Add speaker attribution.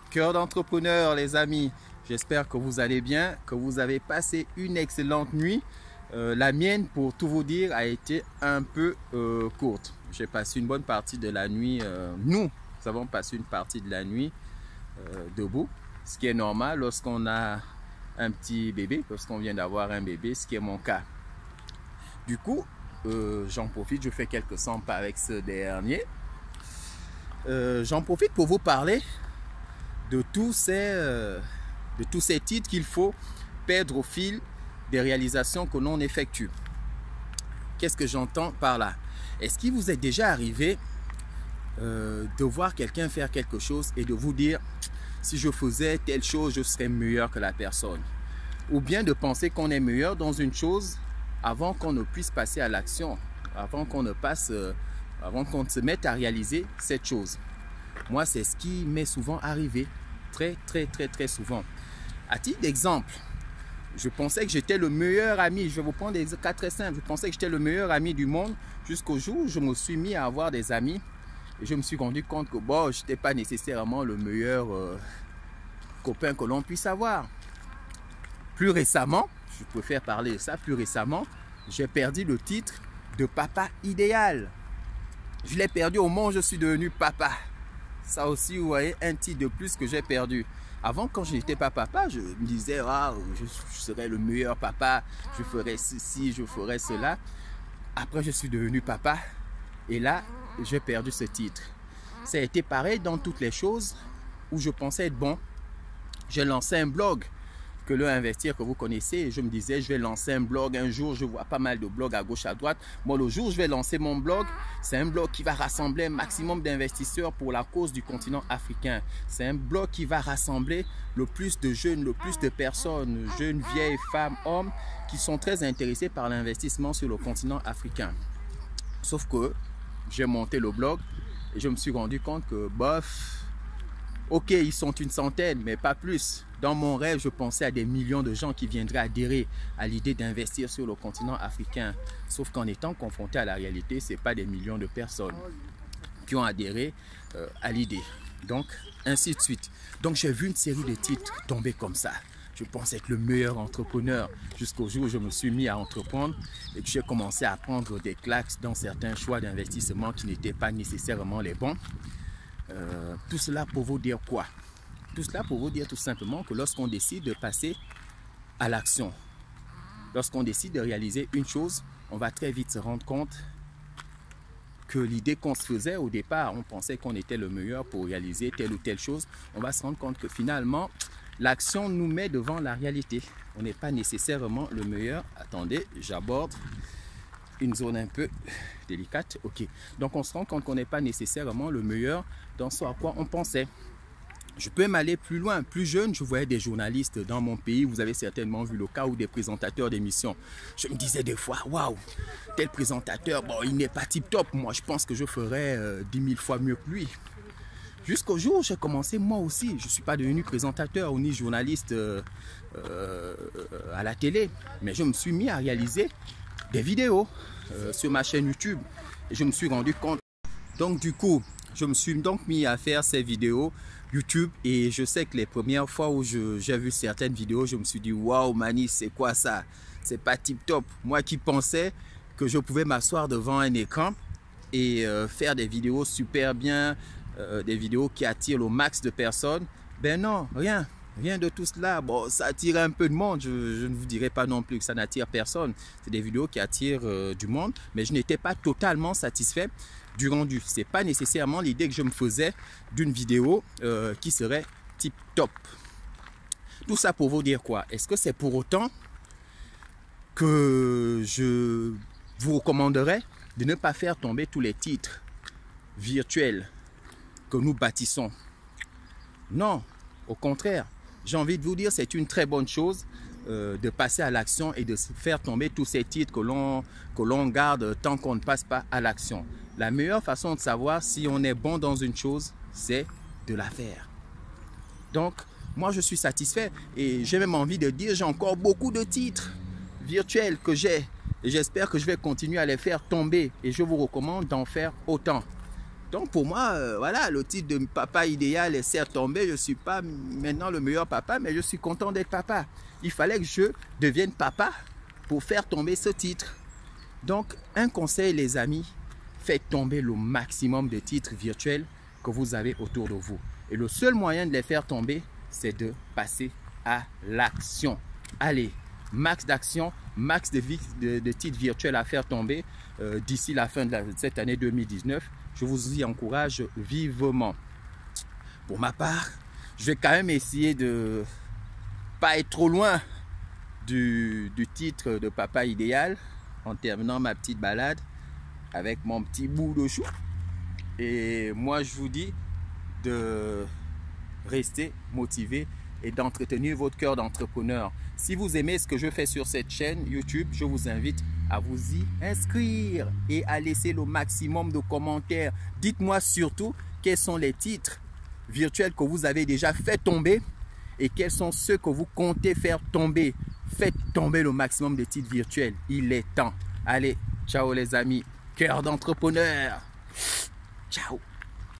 Speaker 1: Cœur d'entrepreneur, les amis. J'espère que vous allez bien, que vous avez passé une excellente nuit. La mienne, pour tout vous dire, a été un peu courte. J'ai passé une bonne partie de la nuit. Nous avons passé une partie de la nuit debout, ce qui est normal lorsqu'on a un petit bébé, lorsqu'on vient d'avoir un bébé, ce qui est mon cas. Du coup, j'en profite, je fais quelques 100 pas avec ce dernier. J'en profite pour vous parler de tous ces titres qu'il faut perdre au fil des réalisations que l'on effectue. Qu'est-ce que j'entends par là? Est-ce qu'il vous est déjà arrivé de voir quelqu'un faire quelque chose et de vous dire si je faisais telle chose, je serais meilleur que la personne? Ou bien de penser qu'on est meilleur dans une chose avant qu'on ne puisse passer à l'action, avant qu'on ne se mette à réaliser cette chose. Moi, c'est ce qui m'est souvent arrivé, très souvent. À titre d'exemple, je pensais que j'étais le meilleur ami. Je vais vous prendre des cas très simples. Je pensais que j'étais le meilleur ami du monde jusqu'au jour où je me suis mis à avoir des amis et je me suis rendu compte que bon, je n'étais pas nécessairement le meilleur copain que l'on puisse avoir. Plus récemment, je préfère parler de ça, plus récemment, j'ai perdu le titre de papa idéal. Je l'ai perdu au moment où je suis devenu papa. Ça aussi, vous voyez, un titre de plus que j'ai perdu. Avant, quand je n'étais pas papa, je me disais, ah, je serais le meilleur papa, je ferais ceci, je ferais cela. Après, je suis devenu papa et là, j'ai perdu ce titre. Ça a été pareil dans toutes les choses où je pensais être bon. J'ai lancé un blog que le Investir que vous connaissez et je me disais, je vais lancer un blog un jour. Je vois pas mal de blogs à gauche, à droite. Moi, le jour où je vais lancer mon blog, c'est un blog qui va rassembler un maximum d'investisseurs pour la cause du continent africain. C'est un blog qui va rassembler le plus de jeunes, le plus de personnes, jeunes, vieilles, femmes, hommes, qui sont très intéressés par l'investissement sur le continent africain. Sauf que j'ai monté le blog et je me suis rendu compte que, bof, ok, ils sont une centaine, mais pas plus. Dans mon rêve, je pensais à des millions de gens qui viendraient adhérer à l'idée d'investir sur le continent africain. Sauf qu'en étant confronté à la réalité, ce n'est pas des millions de personnes qui ont adhéré à l'idée. Donc, ainsi de suite. Donc, j'ai vu une série de titres tomber comme ça. Je pensais être le meilleur entrepreneur jusqu'au jour où je me suis mis à entreprendre et que j'ai commencé à prendre des claques dans certains choix d'investissement qui n'étaient pas nécessairement les bons. Tout cela pour vous dire quoi? Tout cela pour vous dire tout simplement que lorsqu'on décide de passer à l'action, lorsqu'on décide de réaliser une chose, on va très vite se rendre compte que l'idée qu'on se faisait au départ, on pensait qu'on était le meilleur pour réaliser telle ou telle chose, on va se rendre compte que finalement, l'action nous met devant la réalité. On n'est pas nécessairement le meilleur. Attendez, j'aborde une zone un peu délicate. Ok, donc on se rend compte qu'on n'est pas nécessairement le meilleur dans ce à quoi on pensait. Je peux m'aller plus loin. Plus jeune, je voyais des journalistes dans mon pays. Vous avez certainement vu le cas ou des présentateurs d'émissions. Je me disais des fois, waouh, tel présentateur, bon, il n'est pas tip top. Moi, je pense que je ferais 10 000 fois mieux que lui. Jusqu'au jour où j'ai commencé moi aussi. Je ne suis pas devenu présentateur ou ni journaliste à la télé, mais je me suis mis à réaliser des vidéos sur ma chaîne YouTube et je me suis rendu compte. Donc du coup, je me suis donc mis à faire ces vidéos YouTube et je sais que les premières fois où j'ai vu certaines vidéos, je me suis dit waouh Mani, c'est quoi ça? C'est pas tip top. Moi qui pensais que je pouvais m'asseoir devant un écran et faire des vidéos super bien, des vidéos qui attirent le max de personnes, ben non, rien de tout cela. Bon, ça attire un peu de monde, je ne vous dirai pas non plus que ça n'attire personne. C'est des vidéos qui attirent du monde, mais je n'étais pas totalement satisfait du rendu. Ce n'est pas nécessairement l'idée que je me faisais d'une vidéo qui serait tip top. Tout ça pour vous dire quoi? Est-ce que c'est pour autant que je vous recommanderais de ne pas faire tomber tous les titres virtuels que nous bâtissons? Non, au contraire. J'ai envie de vous dire, c'est une très bonne chose de passer à l'action et de faire tomber tous ces titres que l'on garde tant qu'on ne passe pas à l'action. La meilleure façon de savoir si on est bon dans une chose, c'est de la faire. Donc, moi, je suis satisfait et j'ai même envie de dire, j'ai encore beaucoup de titres virtuels que j'ai et j'espère que je vais continuer à les faire tomber et je vous recommande d'en faire autant. Donc pour moi, voilà, le titre de papa idéal est certes tombé. Je ne suis pas maintenant le meilleur papa, mais je suis content d'être papa. Il fallait que je devienne papa pour faire tomber ce titre. Donc un conseil les amis, faites tomber le maximum de titres virtuels que vous avez autour de vous. Et le seul moyen de les faire tomber, c'est de passer à l'action. Allez, max d'action, max de titres virtuels à faire tomber d'ici la fin de cette année 2019. Je vous y encourage vivement. Pour ma part, je vais quand même essayer de pas être trop loin du titre de papa idéal en terminant ma petite balade avec mon petit bout de chou. Et moi, je vous dis de rester motivé et d'entretenir votre cœur d'entrepreneur. Si vous aimez ce que je fais sur cette chaîne YouTube, je vous invite à vous y inscrire et à laisser le maximum de commentaires. Dites-moi surtout quels sont les titres virtuels que vous avez déjà fait tomber et quels sont ceux que vous comptez faire tomber. Faites tomber le maximum de titres virtuels. Il est temps. Allez, ciao les amis. Cœur d'entrepreneur. Ciao.